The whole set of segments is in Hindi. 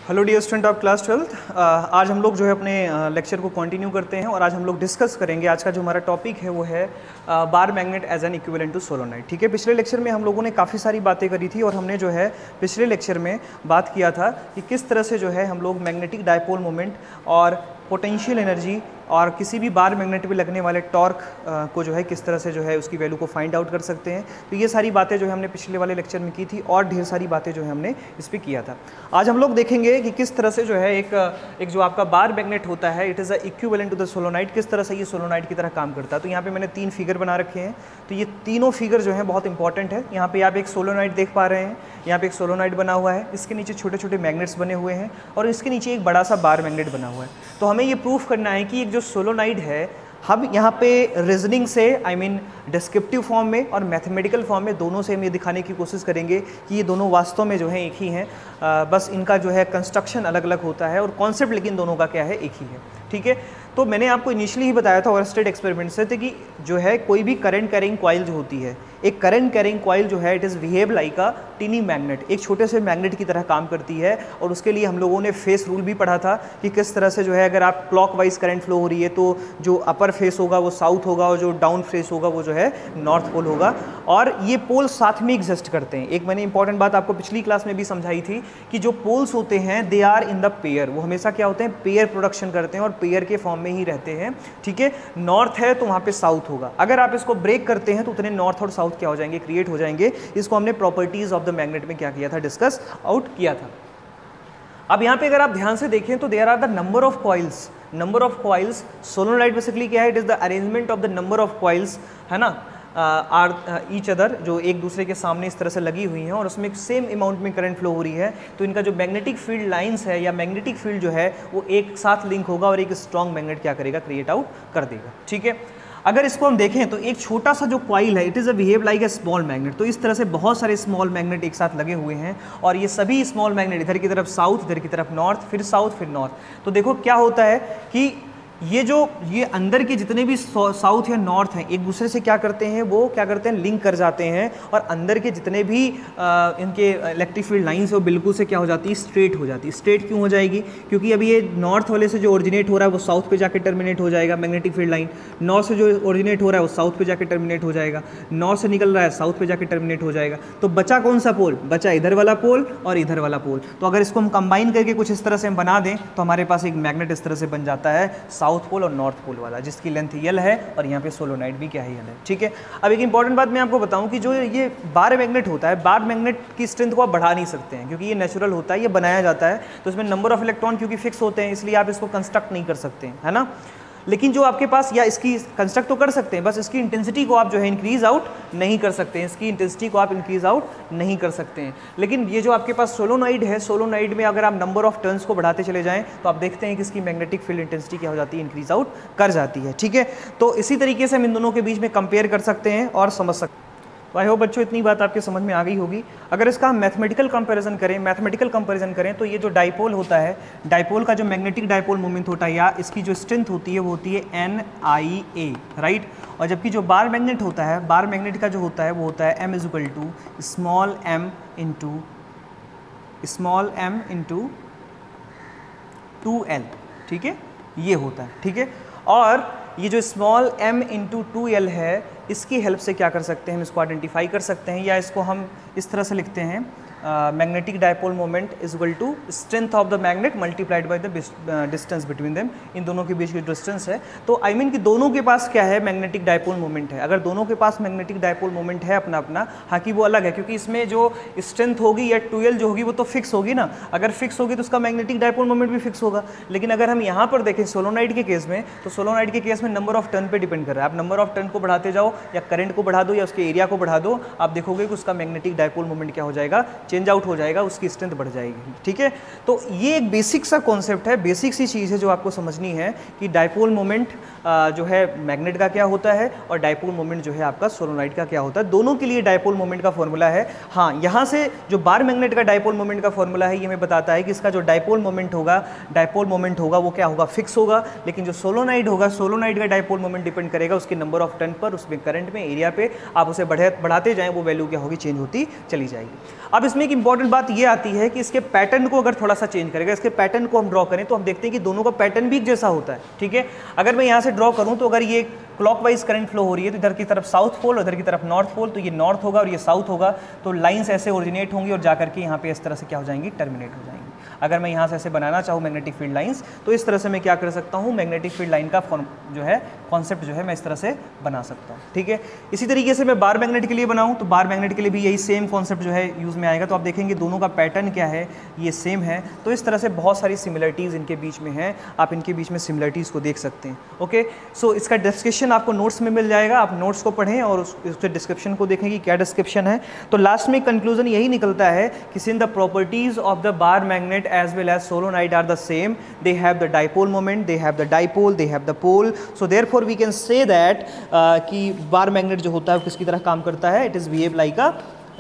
Hello dear student of class 12th। आज हम लोग जो है अपने लेक्चर को कंटिन्यू करते हैं और आज हम लोग डिस्कस करेंगे। आज का जो हमारा टॉपिक है वो है bar magnet as an equivalent to solenoid. ठीक है, पिछले लेक्चर में हम लोगों ने काफ़ी सारी बातें करी थी और हमने जो है पिछले लेक्चर में बात किया था कि किस तरह से जो है हम लोग मैग्नेटिक डायपोल मोमेंट और पोटेंशियल एनर्जी और किसी भी बार मैग्नेट पे लगने वाले टॉर्क को जो है किस तरह से जो है उसकी वैल्यू को फाइंड आउट कर सकते हैं। तो ये सारी बातें जो है हमने पिछले वाले लेक्चर में की थी और ढेर सारी बातें जो है हमने इस पर किया था। आज हम लोग देखेंगे कि किस तरह से जो है एक जो आपका बार मैग्नेट होता है, it is a equivalent to the solenoid, किस तरह से ये सोलोनाइड की तरह काम करता है। तो यहाँ पे मैंने 3 फिगर बना रखे हैं। तो ये तीनों फिगर जो है बहुत इंपॉर्टेंट है। यहाँ पे आप एक सोलोनाइड देख पा रहे हैं, यहाँ पे एक सोलोनाइड बना हुआ है, इसके नीचे छोटे छोटे मैग्नेट्स बने हुए हैं और इसके नीचे एक बड़ा सा बार मैग्नेट बना हुआ है। तो हमें ये प्रूफ करना है कि एक जो सोलोनाइड है, हम यहाँ पे रीजनिंग से डिस्क्रिप्टिव फॉर्म में और मैथमेटिकल फॉर्म में दोनों से हम ये दिखाने की कोशिश करेंगे कि ये दोनों वास्तव में जो है एक ही हैं। बस इनका जो है कंस्ट्रक्शन अलग अलग होता है और कॉन्सेप्ट लेकिन दोनों का क्या है, एक ही है। ठीक है, तो मैंने आपको इनिशियली ही बताया था ओवरस्टेड एक्सपेरिमेंट से कि जो है कोई भी करंट कैरिंग कॉइल जो होती है, एक करंट कैरिंग कॉइल जो है it is behave like a tiny magnet, एक छोटे से मैग्नेट की तरह काम करती है। और उसके लिए हम लोगों ने फेस रूल भी पढ़ा था कि किस तरह से जो है अगर आप क्लॉकवाइज करंट फ्लो हो रही है तो जो अपर फेस होगा वो साउथ होगा और जो डाउन फेस होगा वो जो है नॉर्थ पोल होगा। और ये पोल साथ में एग्जिस्ट करते हैं। एक मैंने इंपॉर्टेंट बात आपको पिछली क्लास में भी समझाई थी कि जो पोल्स होते हैं they are in the pair, वो हमेशा क्या होते हैं, पेयर प्रोडक्शन करते हैं और पेयर के फॉर्म में ही रहते हैं। ठीक है, नॉर्थ है तो वहाँ पे साउथ होगा। अगर आप इसको ब्रेक करते हैं तो उतने नॉर्थ और साउथ क्या हो जाएंगे, क्रिएट हो जाएंगे। इसको हमने प्रॉपर्टीज ऑफ द मैग्नेट में क्या किया था, डिस्कस आउट किया था। अब यहाँ पे अगर आप ध्यान से देखें तो there are the number of coils. Number of coils, solenoid basically क्या है, it is the arrangement of the number of coils, है ना, आर ईच अदर, जो एक दूसरे के सामने इस तरह से लगी हुई हैं और उसमें एक सेम अमाउंट में करंट फ्लो हो रही है। तो इनका जो मैग्नेटिक फील्ड लाइंस है या मैग्नेटिक फील्ड जो है वो एक साथ लिंक होगा और एक स्ट्रॉन्ग मैग्नेट क्या करेगा, क्रिएट आउट कर देगा। ठीक है, अगर इसको हम देखें तो एक छोटा सा जो कॉइल है, it is a behave like a small magnet. तो इस तरह से बहुत सारे स्मॉल मैग्नेट एक साथ लगे हुए हैं और ये सभी स्मॉल मैग्नेट इधर की तरफ साउथ, इधर की तरफ नॉर्थ, फिर साउथ, फिर नॉर्थ। तो देखो क्या होता है कि ये अंदर के जितने भी साउथ या नॉर्थ हैं एक दूसरे से क्या करते हैं, वो क्या करते हैं, लिंक कर जाते हैं और अंदर के जितने भी इनके इलेक्ट्रिक फील्ड लाइंस है वो बिल्कुल से क्या हो जाती है, स्ट्रेट हो जाती है। स्ट्रेट क्यों हो जाएगी, क्योंकि अभी ये नॉर्थ वाले से जो ओरिजिनेट हो रहा है वो साउथ पे जाकर टर्मिनेट हो जाएगा मैग्नेटिक फील्ड लाइन, नॉर्थ से जो ओरिजिनेट हो रहा है वो साउथ पे जाकर टर्मिनेट हो जाएगा, नॉर्थ से निकल रहा है साउथ पे जाकर टर्मिनेट हो जाएगा। तो बचा कौन सा पोल, बचा इधर वाला पोल और इधर वाला पोल। तो अगर इसको हम कंबाइन करके कुछ इस तरह से हम बना दें तो हमारे पास एक मैग्नेट इस तरह से बन जाता है, साउथ पोल और नॉर्थ पोल वाला, जिसकी लेंथ यल है और यहाँ पे सोलोनाइड भी क्या है, यल है। ठीक है, अब एक इंपॉर्टेंट बात मैं आपको बताऊं कि जो ये बार मैग्नेट होता है, बार मैग्नेट की स्ट्रेंथ को आप बढ़ा नहीं सकते हैं क्योंकि ये नेचुरल होता है, ये बनाया जाता है। तो इसमें नंबर ऑफ इलेक्ट्रॉन क्योंकि फिक्स होते हैं इसलिए आप इसको कंस्ट्रक्ट नहीं कर सकते हैं, है ना। लेकिन जो आपके पास, या इसकी कंस्ट्रक्ट तो कर सकते हैं, बस इसकी इंटेंसिटी को आप जो है इंक्रीज आउट नहीं कर सकते हैं, इसकी इंटेंसिटी को आप इंक्रीज आउट नहीं कर सकते हैं। लेकिन ये जो आपके पास सोलोनाइड है, सोलोनाइड में अगर आप नंबर ऑफ टर्न्स को बढ़ाते चले जाएं तो आप देखते हैं कि इसकी मैग्नेटिक फील्ड इंटेंसिटी क्या हो जाती है, इंक्रीज आउट कर जाती है। ठीक है, तो इसी तरीके से हम इन दोनों के बीच में कंपेयर कर सकते हैं और समझ सकते हैं। तो आई होप बच्चों इतनी बात आपके समझ में आ गई होगी। अगर इसका हम मैथमेटिकल कंपैरिजन करें तो ये जो डाइपोल होता है, डाइपोल का जो मैग्नेटिक डाइपोल मोमेंट होता है या इसकी जो स्ट्रेंथ होती है वो होती है NIA, राइट। और जबकि जो बार मैग्नेट होता है, बार मैग्नेट का जो होता है वो होता है M is equal to small m into 2L। ठीक है, ये होता है। ठीक है, और ये जो स्मॉल m इंटू 2L है, इसकी हेल्प से क्या कर सकते हैं, हम इसको आइडेंटिफाई कर सकते हैं, या इसको हम इस तरह से लिखते हैं, magnetic dipole moment is equal to strength of the magnet multiplied by the distance between them. इन दोनों के बीच की डिस्टेंस है। तो आई मीन कि दोनों के पास क्या है, मैग्नेटिक डायपोल मोमेंट है। अगर दोनों के पास मैग्नेटिक डायपोल मोमेंट है अपना अपना, हालांकि वो अलग है क्योंकि इसमें जो स्ट्रेंथ होगी या 2L जो होगी वो तो फिक्स होगी ना। अगर फिक्स होगी तो उसका मैग्नेटिक डायपोल मोमेंट भी फिक्स होगा। लेकिन अगर हम यहाँ पर देखें सोलोनाइड के केस में, तो सोलोनाइड के केस में नंबर ऑफ टर्न पे डिपेंड कर रहा है। आप नंबर ऑफ टर्न को बढ़ाते जाओ या करंट को बढ़ा दो या उसके एरिया को बढ़ा दो, आप देखोगे कि उसका मैग्नेटिक डायपोल मोमेंट क्या हो जाएगा, चेंज आउट हो जाएगा, उसकी स्ट्रेंथ बढ़ जाएगी। ठीक है, तो ये एक बेसिक सा कॉन्सेप्ट है, बेसिक सी चीज़ है जो आपको समझनी है कि डायपोल मोमेंट जो है मैग्नेट का क्या होता है और डायपोल मोमेंट जो है आपका सोलोनाइड का क्या होता है। दोनों के लिए डायपोल मोमेंट का फॉर्मूला है। हाँ, यहाँ से जो बार मैग्नेट का डायपोल मोमेंट का फॉर्मूला है ये हमें बताता है कि इसका जो डायपोल मोमेंट होगा वो क्या होगा, फिक्स होगा। लेकिन जो सोलोनाइड होगा, सोलोनाइड का डायपोल मोमेंट डिपेंड करेगा उसके नंबर ऑफ टर्न पर, उसमें करंट में, एरिया पे। आप उसे बढ़ाते जाएं वो वैल्यू क्या होगी, चेंज होती चली जाएगी। अब इसमें इसमें एक इंपॉर्टेंट बात ये आती है कि इसके पैटर्न को अगर थोड़ा सा चेंज करेगा, इसके पैटर्न को हम ड्रॉ करें तो हम देखते हैं कि दोनों का पैटर्न भी एक जैसा होता है, ठीक है। अगर मैं यहाँ से ड्रॉ करूँ तो अगर ये क्लॉकवाइज करंट फ्लो हो रही है तो इधर की तरफ साउथ पोल, उधर की तरफ नॉर्थ पोल, तो ये नॉर्थ होगा और ये साउथ होगा, तो लाइंस ऐसे ओरिजिनेट होंगी और जाकर के यहाँ पे इस तरह से क्या हो जाएंगी, टर्मिनेट हो जाएंगी। अगर मैं यहाँ से ऐसे बनाना चाहूँ मैग्नेटिक फील्ड लाइंस तो इस तरह से मैं क्या कर सकता हूँ, मैग्नेटिक फील्ड लाइन का फॉर्म जो है, कॉन्सेप्ट जो है मैं इस तरह से बना सकता हूँ, ठीक है। इसी तरीके से मैं बार मैग्नेट के लिए बनाऊँ तो बार मैग्नेट के लिए भी यही सेम कॉन्सेप्ट जो है यूज़ में आएगा। तो आप देखेंगे दोनों का पैटर्न क्या है, ये सेम है। तो इस तरह से बहुत सारी सिमिलरिटीज़ इनके बीच में हैं, आप इनके बीच में सिमिलरिटीज़ को देख सकते हैं। ओके, सो इसका डिस्क्रिप्शन आपको नोट्स में मिल जाएगा, आप नोट्स को पढ़ें और उसके डिस्क्रिप्शन को देखें कि क्या डिस्क्रिप्शन है। तो लास्ट में कंक्लूजन यही निकलता है कि since the properties of the bar magnet as well as solenoid are the same, they have the dipole moment, they have the dipole, they have the pole, so therefore we can say that कि बार मैग्नेट जो होता है वो किसकी तरह काम करता है, it is behave like a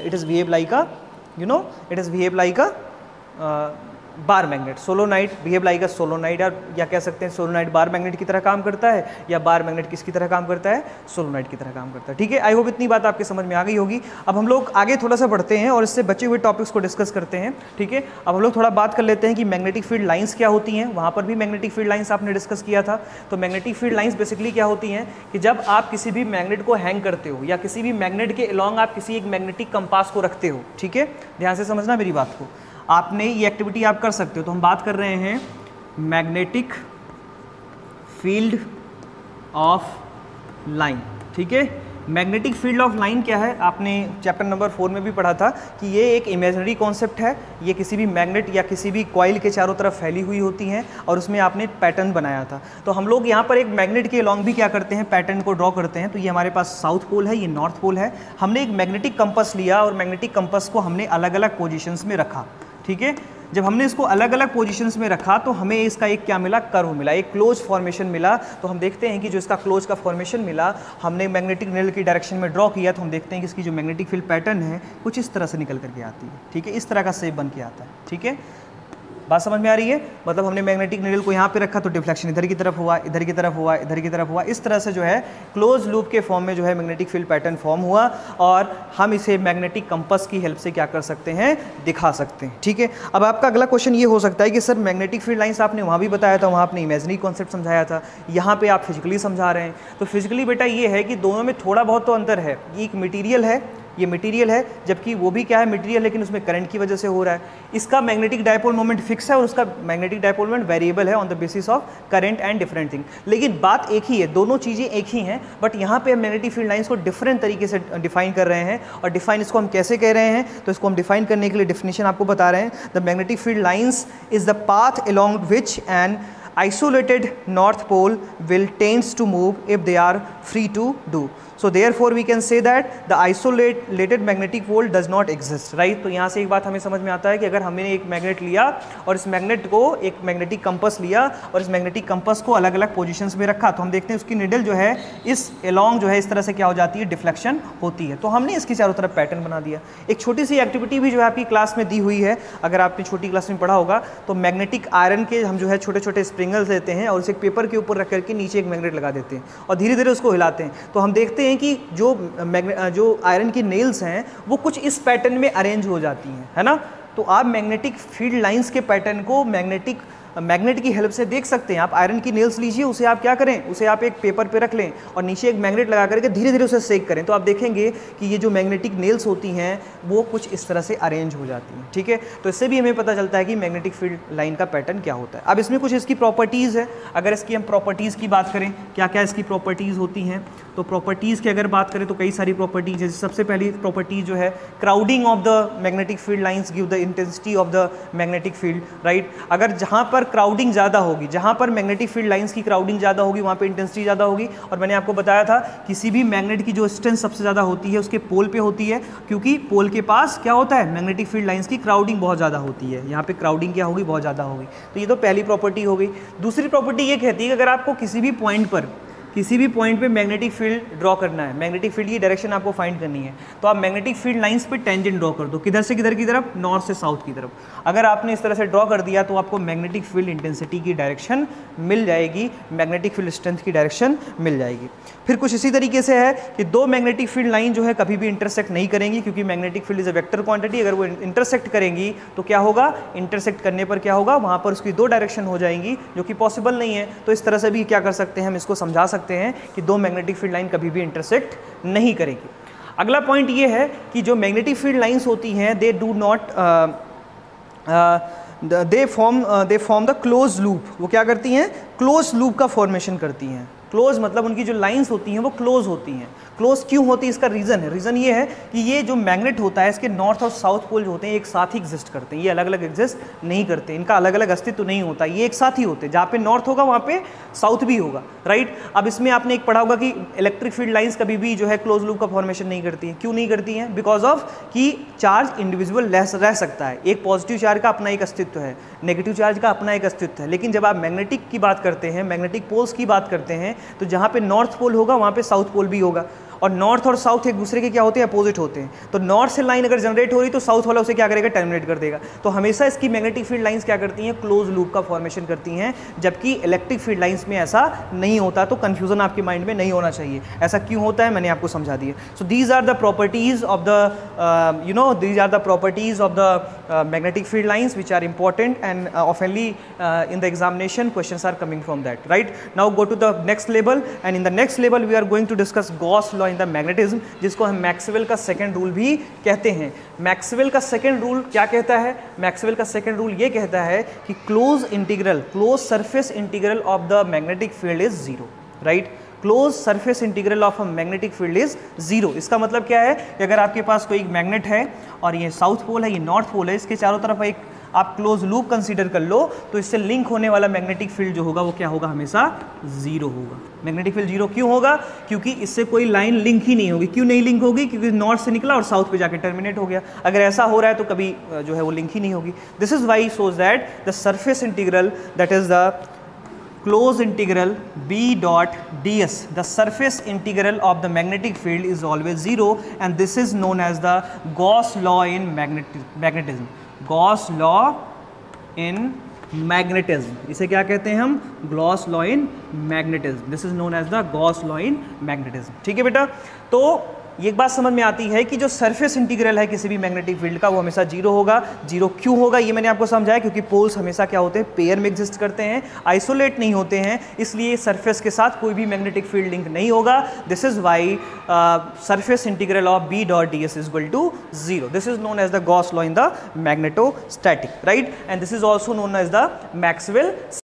bar magnet. Solenoid behave like a solenoid, या कह सकते हैं सोलोनाइड बार मैग्नेट की तरह काम करता है, या बार मैग्नेट किसकी तरह काम करता है, सोलोनाइड की तरह काम करता है, ठीक है। आई होप इतनी बात आपके समझ में आ गई होगी। अब हम लोग आगे थोड़ा सा बढ़ते हैं और इससे बचे हुए टॉपिक्स को डिस्कस करते हैं, ठीक है। अब हम लोग थोड़ा बात कर लेते हैं कि मैग्नेटिक फील्ड लाइंस क्या होती हैं। वहाँ पर भी मैग्नेटिक फील्ड लाइंस आपने डिस्कस किया था। तो मैग्नेटिक फील्ड लाइंस बेसिकली क्या होती हैं कि जब आप किसी भी मैग्नेट को हैंग करते हो या किसी भी मैग्नेट के अलॉन्ग आप किसी एक मैग्नेटिक कंपास को रखते हो, ठीक है, ध्यान से समझना मेरी बात को, आपने ये एक्टिविटी आप कर सकते हो। तो हम बात कर रहे हैं मैग्नेटिक फील्ड ऑफ लाइन, ठीक है। मैग्नेटिक फील्ड ऑफ लाइन क्या है, आपने चैप्टर नंबर 4 में भी पढ़ा था कि ये एक इमेजिनरी कॉन्सेप्ट है। ये किसी भी मैग्नेट या किसी भी कॉइल के चारों तरफ फैली हुई होती हैं और उसमें आपने पैटर्न बनाया था। तो हम लोग यहाँ पर एक मैग्नेट के अलॉन्ग भी क्या करते हैं, पैटर्न को ड्रॉ करते हैं। तो ये हमारे पास साउथ पोल है, ये नॉर्थ पोल है। हमने एक मैग्नेटिक कंपास लिया और मैग्नेटिक कंपास को हमने अलग अलग पोजिशंस में रखा, ठीक है। जब हमने इसको अलग अलग पोजीशंस में रखा तो हमें इसका एक क्या मिला, कर्व मिला, एक क्लोज फॉर्मेशन मिला। तो हम देखते हैं कि जो इसका क्लोज का फॉर्मेशन मिला, हमने मैग्नेटिक नीडल की डायरेक्शन में ड्रॉ किया तो हम देखते हैं कि इसकी जो मैग्नेटिक फील्ड पैटर्न है कुछ इस तरह से निकल करके आती है, ठीक है। इस तरह का शेप बन के आता है, ठीक है। बात समझ में आ रही है? मतलब हमने मैग्नेटिक नीडल को यहाँ पे रखा तो डिफ्लेक्शन इधर की तरफ हुआ, इधर की तरफ हुआ, इधर की तरफ हुआ। इस तरह से जो है क्लोज लूप के फॉर्म में जो है मैग्नेटिक फील्ड पैटर्न फॉर्म हुआ और हम इसे मैग्नेटिक कंपास की हेल्प से क्या कर सकते हैं, दिखा सकते हैं, ठीक है। अब आपका अगला क्वेश्चन ये हो सकता है कि सर मैग्नेटिक फील्ड लाइंस आपने वहाँ भी बताया था, वहाँ आपने इमेजिनरी कॉन्सेप्ट समझाया था, यहाँ पे आप फिजिकली समझा रहे हैं। तो फिजिकली बेटा ये है कि दोनों में थोड़ा बहुत तो अंतर है। ये एक मटीरियल है, ये मटेरियल है, जबकि वो भी क्या है, मटेरियल, लेकिन उसमें करंट की वजह से हो रहा है। इसका मैग्नेटिक डायपोल मोमेंट फिक्स है और उसका मैग्नेटिक डायपोल मोमेंट वेरिएबल है on the basis of current and different thing. लेकिन बात एक ही है, दोनों चीज़ें एक ही हैं, बट यहाँ पे हम मैग्नेटिक फील्ड लाइंस को डिफरेंट तरीके से डिफाइन कर रहे हैं। और डिफाइन इसको हम कैसे कह रहे हैं, तो इसको हम डिफाइन करने के लिए डिफिनेशन आपको बता रहे हैं। The magnetic field lines is the path along which an isolated north pole will tends to move if they are free to do. So therefore we can say that the isolated magnetic pole does not exist, right? तो यहाँ से एक बात हमें समझ में आता है कि अगर हमने एक मैग्नेट लिया और इस मैग्नेट को एक मैग्नेटिक कंपास लिया और इस मैग्नेटिक कंपास को अलग अलग पोजीशंस में रखा, तो हम देखते हैं उसकी निडल जो है इस अलॉन्ग जो है इस तरह से क्या हो जाती है, डिफ्लेक्शन होती है। तो हमने इसकी चारों तरफ पैटर्न बना दिया। एक छोटी सी एक्टिविटी भी जो है आपकी क्लास में दी हुई है, अगर आपने छोटी क्लास में पढ़ा होगा, तो मैग्नेटिक आयरन के हम जो है छोटे छोटे स्प्रिंगल्स लेते हैं और उसे एक पेपर के ऊपर रख करके नीचे एक मैग्नेट लगा देते हैं और धीरे धीरे उसको हिलाते हैं। तो हम देखते हैं कि जो आयरन की नेल्स हैं वो कुछ इस पैटर्न में अरेंज हो जाती हैं, है ना। तो आप मैग्नेटिक फील्ड लाइंस के पैटर्न को मैग्नेट की हेल्प से देख सकते हैं। आप आयरन की नेल्स लीजिए, उसे आप क्या करें, उसे आप एक पेपर पे रख लें और नीचे एक मैग्नेट लगा करके धीरे धीरे उसे सेक करें, तो आप देखेंगे कि ये जो मैग्नेटिक नेल्स होती हैं वो कुछ इस तरह से अरेंज हो जाती हैं, ठीक है। तो इससे भी हमें पता चलता है कि मैग्नेटिक फील्ड लाइन का पैटर्न क्या होता है। अब इसमें कुछ इसकी प्रॉपर्टीज़ है। अगर इसकी हम प्रॉपर्टीज़ की बात करें, क्या क्या इसकी प्रॉपर्टीज़ होती हैं, तो प्रॉपर्टीज़ की अगर बात करें तो कई सारी प्रॉपर्टीज़ है। सबसे पहली प्रॉपर्टी जो है, crowding of the magnetic field lines give the intensity of the magnetic field, right. अगर जहाँ पर क्राउडिंग ज़्यादा होगी, जहाँ पर मैग्नेटिक फील्ड लाइंस की क्राउडिंग ज़्यादा होगी, वहाँ पे इंटेंसिटी ज़्यादा होगी। और मैंने आपको बताया था किसी भी मैग्नेट की जो स्ट्रेंथ सबसे ज़्यादा होती है उसके पोल पे होती है, क्योंकि पोल के पास क्या होता है, मैग्नेटिक फील्ड लाइंस की क्राउडिंग बहुत ज़्यादा होती है। यहाँ पे क्राउडिंग क्या होगी, बहुत ज़्यादा होगी। तो ये तो पहली प्रॉपर्टी हो गई। दूसरी प्रॉपर्टी ये कहती है कि अगर आपको किसी भी पॉइंट पर किसी भी पॉइंट पे मैग्नेटिक फील्ड ड्रॉ करना है, मैग्नेटिक फील्ड की डायरेक्शन आपको फाइंड करनी है, तो आप मैग्नेटिक फील्ड लाइंस पे टेंजेंट ड्रॉ कर दो, किधर से किधर की तरफ, नॉर्थ से साउथ की तरफ। अगर आपने इस तरह से ड्रॉ कर दिया तो आपको मैग्नेटिक फील्ड इंटेंसिटी की डायरेक्शन मिल जाएगी, मैग्नेटिक फील्ड स्ट्रेंथ की डायरेक्शन मिल जाएगी। फिर कुछ इसी तरीके से है कि दो मैग्नेटिक फील्ड लाइन जो है कभी भी इंटरसेक्ट नहीं करेंगी, क्योंकि magnetic field is a vector quantity. अगर वो इंटरसेक्ट करेंगी तो क्या होगा, इंटरसेक्ट करने पर क्या होगा, वहाँ पर उसकी दो डायरेक्शन हो जाएंगी, जो कि पॉसिबल नहीं है। तो इस तरह से भी क्या कर सकते हैं, हम इसको समझा सकते हैं कि दो मैग्नेटिक फील्ड लाइन कभी भी इंटरसेक्ट नहीं करेगी। अगला पॉइंट ये है कि जो मैग्नेटिक फील्ड लाइंस होती हैं they do not they form the close loop. वो क्या करती हैं, क्लोज लूप का फॉर्मेशन करती हैं। क्लोज मतलब उनकी जो लाइंस होती हैं वो क्लोज होती हैं। क्लोज क्यों होती है, इसका रीज़न है, रीज़न ये है कि ये जो मैग्नेट होता है इसके नॉर्थ और साउथ पोल जो होते हैं एक साथ ही एग्जिस्ट करते हैं, ये अलग अलग एग्जिस्ट नहीं करते, इनका अलग अलग अस्तित्व नहीं होता, ये एक साथ ही होते हैं। जहाँ पे नॉर्थ होगा वहाँ पे साउथ भी होगा, राइट। अब इसमें आपने एक पढ़ा होगा कि इलेक्ट्रिक फील्ड लाइंस कभी भी जो है क्लोज लूप का फॉर्मेशन नहीं करती हैं। क्यों नहीं करती हैं, बिकॉज ऑफ कि चार्ज इंडिविजुअल रह सकता है, एक पॉजिटिव चार्ज का अपना एक अस्तित्व है, नेगेटिव चार्ज का अपना एक अस्तित्व है। लेकिन जब आप मैग्नेटिक की बात करते हैं, मैग्नेटिक पोल्स की बात करते हैं, तो जहाँ पे नॉर्थ पोल होगा वहाँ पे साउथ पोल भी होगा, और नॉर्थ और साउथ एक दूसरे के क्या होते हैं, अपोजिट होते हैं। तो नॉर्थ से लाइन अगर जनरेट हो रही तो साउथ वाला उसे क्या करेगा, टर्मिनेट कर देगा। तो हमेशा इसकी मैग्नेटिक फील्ड लाइंस क्या करती हैं, क्लोज लूप का फॉर्मेशन करती हैं, जबकि इलेक्ट्रिक फील्ड लाइंस में ऐसा नहीं होता। तो कंफ्यूजन आपके माइंड में नहीं होना चाहिए, ऐसा क्यों होता है मैंने आपको समझा दिया। So these are the properties of the these are the properties of the magnetic field lines which are important and ऑफनली in the examination questions are coming from that, right? Now go to the next level, and in the next level we are going to discuss Gauss law in the magnetism, जिसको हम मैक्सवेल का सेकंड रूल भी कहते हैं। मैक्सवेल का सेकंड रूल क्या कहता है, मैक्सवेल का सेकंड रूल ये कहता है कि close surface integral of the magnetic field is zero, right. Close surface integral of a magnetic field is zero. इसका मतलब क्या है कि अगर आपके पास कोई मैग्नेट है और ये साउथ पोल है, ये नॉर्थ पोल है, इसके चारों तरफ एक आप क्लोज लूप कंसीडर कर लो, तो इससे लिंक होने वाला मैग्नेटिक फील्ड जो होगा वो क्या होगा, हमेशा जीरो होगा। मैग्नेटिक फील्ड जीरो क्यों होगा, क्योंकि इससे कोई लाइन लिंक ही नहीं होगी। क्यों नहीं लिंक होगी, क्योंकि नॉर्थ से निकला और साउथ पे जाके टर्मिनेट हो गया। अगर ऐसा हो रहा है तो कभी जो है वो लिंक ही नहीं होगी। This is why shows that the surface integral, that is the close integral B dot ds, the surface integral of the magnetic field is always zero, and this is known as the Gauss law in magnetism. Gauss law in magnetism, इसे क्या कहते हैं हम, Gauss law in magnetism. This is known as the Gauss law in magnetism. ठीक है बेटा, तो ये एक बात समझ में आती है कि जो सरफेस इंटीग्रल है किसी भी मैग्नेटिक फील्ड का वो हमेशा जीरो होगा। जीरो क्यों होगा ये मैंने आपको समझाया, क्योंकि पोल्स हमेशा क्या होते हैं, पेयर में एग्जिस्ट करते हैं, आइसोलेट नहीं होते हैं, इसलिए सरफेस के साथ कोई भी मैग्नेटिक फील्ड लिंक नहीं होगा। This is why surface integral of B dot D S is equal to zero. This is known as the Gauss law in the magnetostatic, right, and this is also known as the Maxwell